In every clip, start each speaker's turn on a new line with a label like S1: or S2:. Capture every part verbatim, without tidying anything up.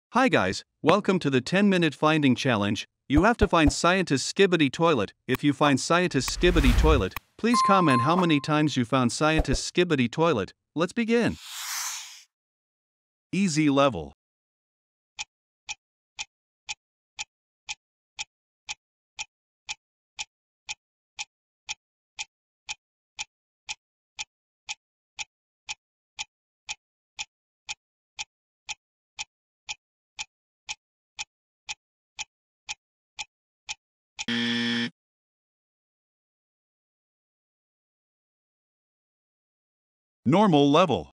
S1: Hi guys, welcome to the ten minute finding challenge. You have to find Scientist Skibidi Toilet. If you find Scientist Skibidi Toilet, please comment how many times you found Scientist Skibidi Toilet. Let's begin. Easy level. Normal level.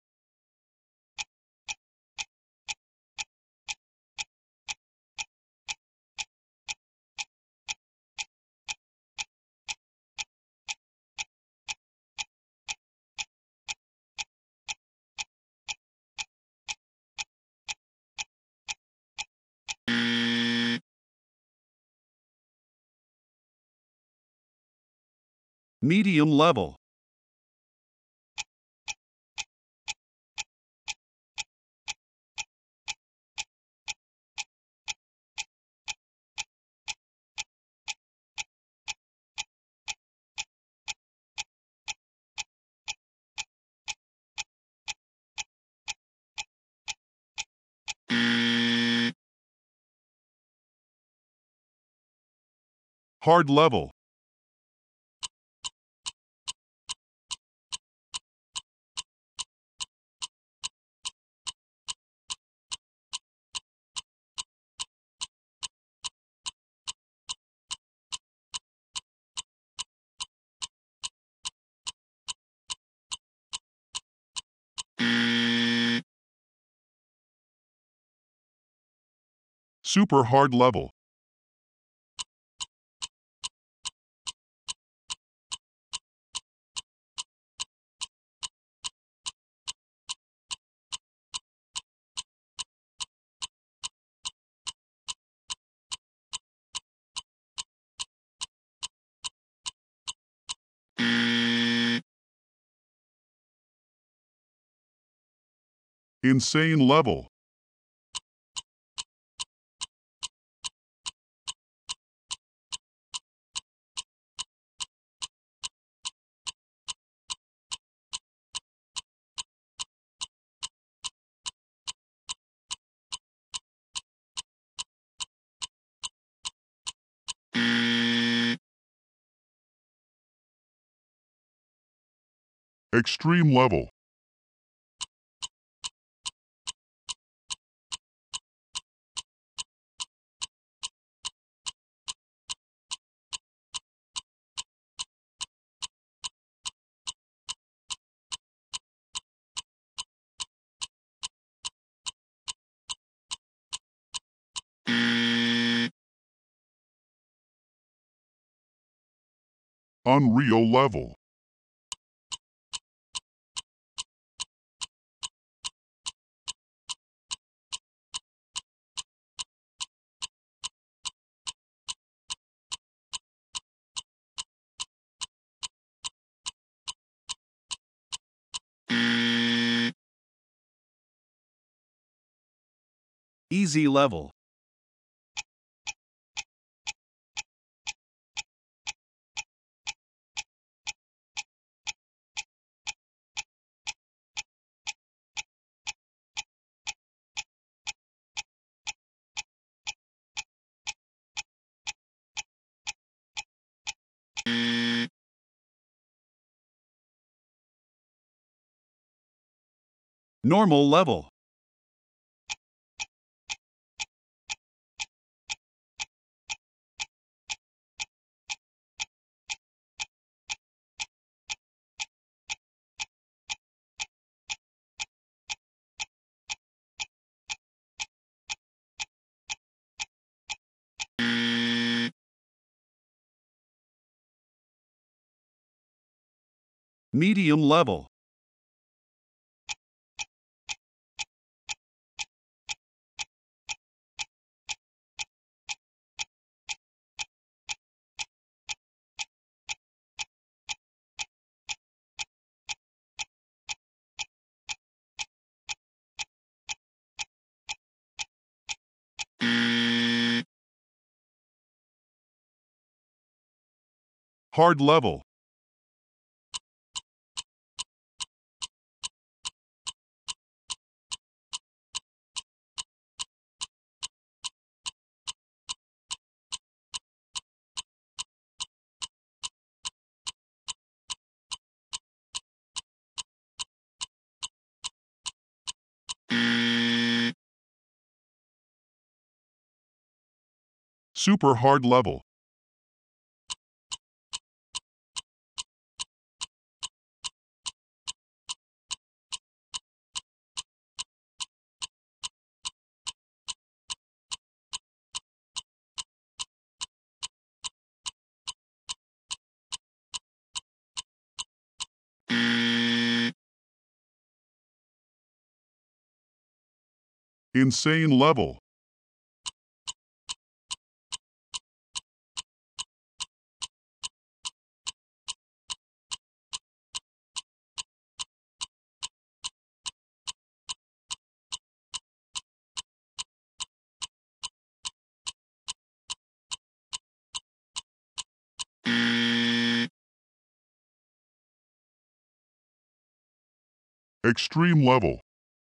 S1: Medium level. Hard level. Super hard level. Insane level. Extreme level. Unreal level. Easy level. Normal level. Medium level.
S2: Hard level. Super hard level. Insane level. Extreme level.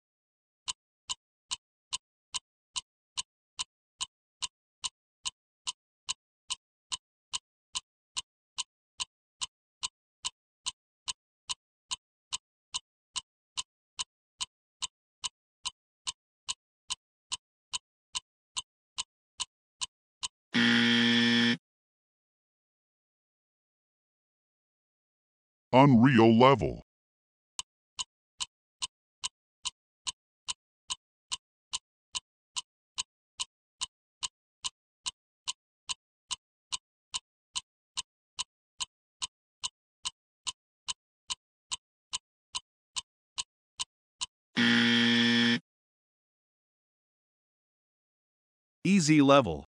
S2: Unreal level.
S1: Easy level.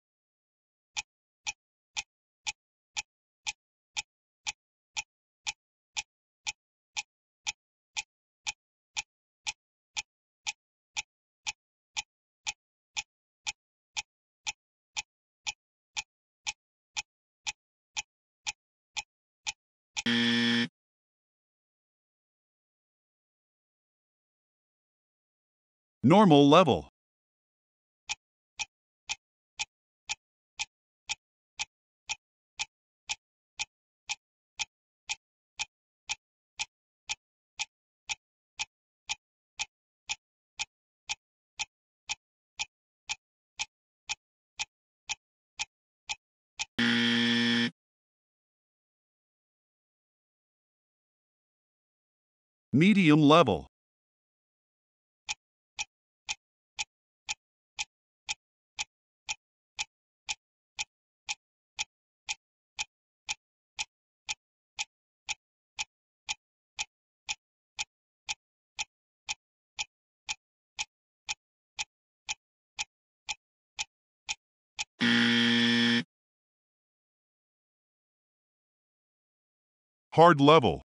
S1: Normal level. Medium level.
S2: Hard level.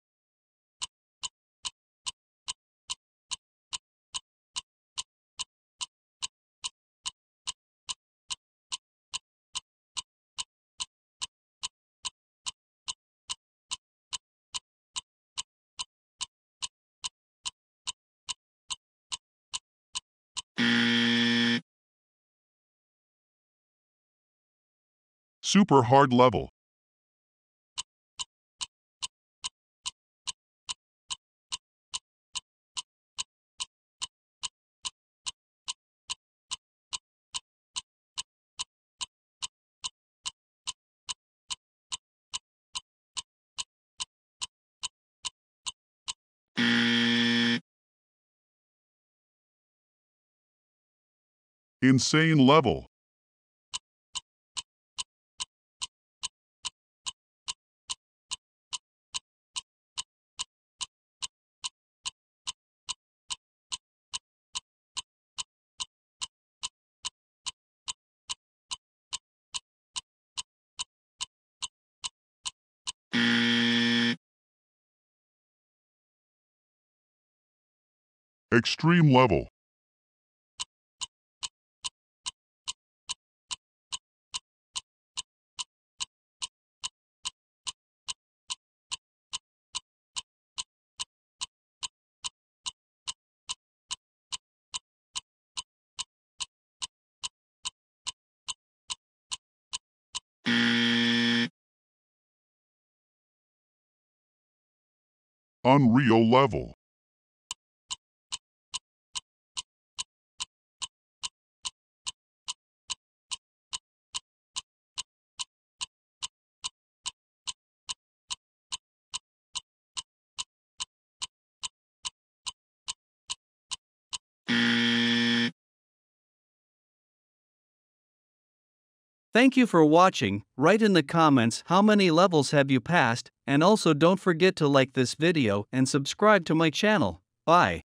S2: Super hard level. Insane level. Extreme level. Unreal level.
S1: Thank you for watching. Write in the comments how many levels have you passed, and also don't forget to like this video and subscribe to my channel. Bye.